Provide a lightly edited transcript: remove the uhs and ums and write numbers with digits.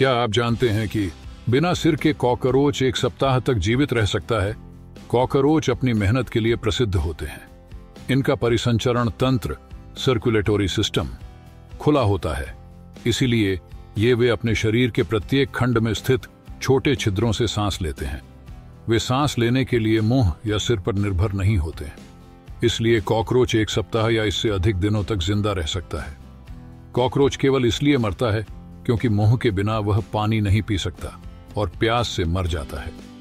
क्या आप जानते हैं कि बिना सिर के कॉकरोच 1 सप्ताह तक जीवित रह सकता है? कॉकरोच अपनी मेहनत के लिए प्रसिद्ध होते हैं। इनका परिसंचरण तंत्र, सर्कुलेटरी सिस्टम, खुला होता है, इसीलिए वे अपने शरीर के प्रत्येक खंड में स्थित छोटे छिद्रों से सांस लेते हैं। वे सांस लेने के लिए मुंह या सिर पर निर्भर नहीं होते, इसलिए कॉकरोच 1 सप्ताह या इससे अधिक दिनों तक जिंदा रह सकता है। कॉकरोच केवल इसलिए मरता है क्योंकि मुंह के बिना वह पानी नहीं पी सकता और प्यास से मर जाता है।